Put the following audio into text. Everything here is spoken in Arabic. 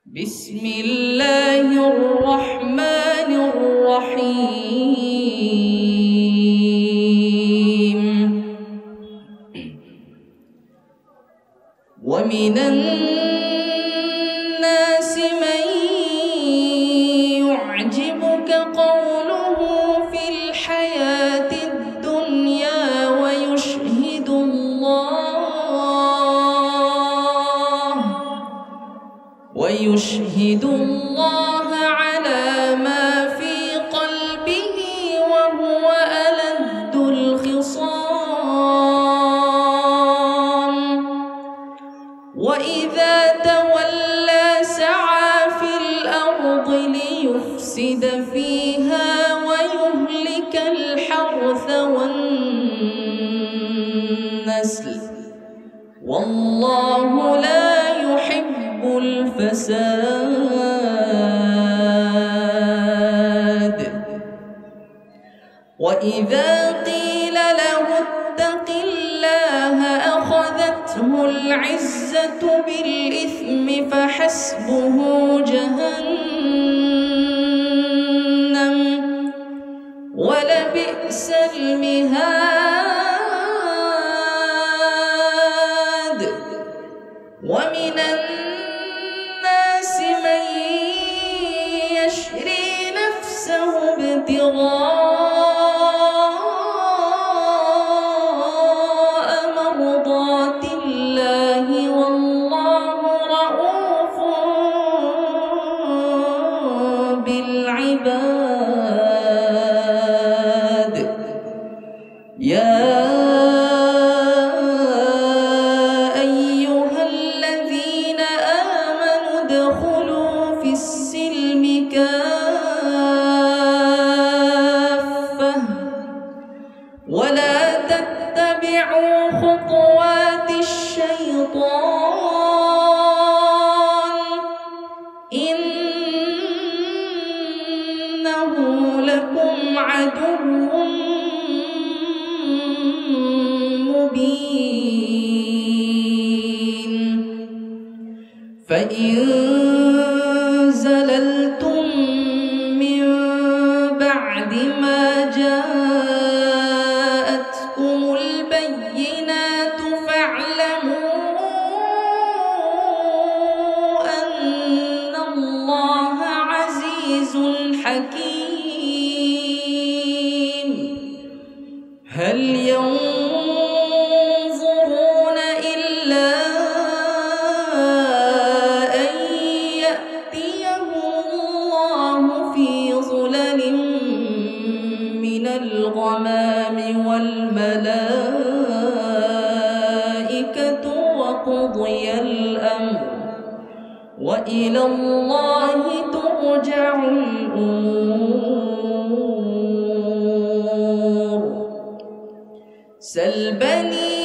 بسم الله الرحمن الرحيم. ومن الناس من يعجبك قوله في الحياة الدنيا ويشهد الله على ما في قلبه وهو ألد الخصام. وإذا تولى سعى في الأرض ليفسد فيها ويهلك الحرث والنسل والله لا يحب الفساد. وإذا قيل له اتق الله أخذته العزة بالإثم فحسبه جهنم ولبئس المهاد. ومن الناس من يشري نفسه ابتغاء مرضات الله والله رؤوف بالعباد. يا ادخلوا في السلم كافة ولا تتبعوا خطوات الشيطان إنه لكم عدو مبين. فإن زللتم من بعد ما جاءتكم البينات فاعلموا أن الله عزيز حكيم. هل ينظرون إلا أن يأتيهم الله في ظلل من الغمام والملائكة وقضي الأمر وإلى الله ترجع الأمور. سل بني